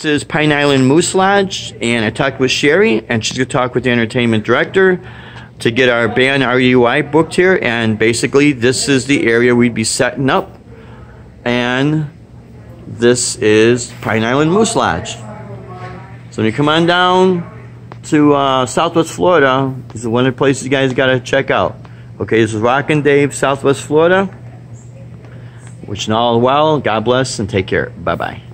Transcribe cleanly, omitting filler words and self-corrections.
This is Pine Island Moose Lodge, and I talked with Sherry, and she's going to talk with the entertainment director to get our band RUI booked here. And basically, this is the area we'd be setting up, and this is Pine Island Moose Lodge. So when you come on down to Southwest Florida, this is one of the places you guys got to check out. Okay, this is Rockin' Dave, Southwest Florida. Wishing all well. God bless and take care. Bye-bye.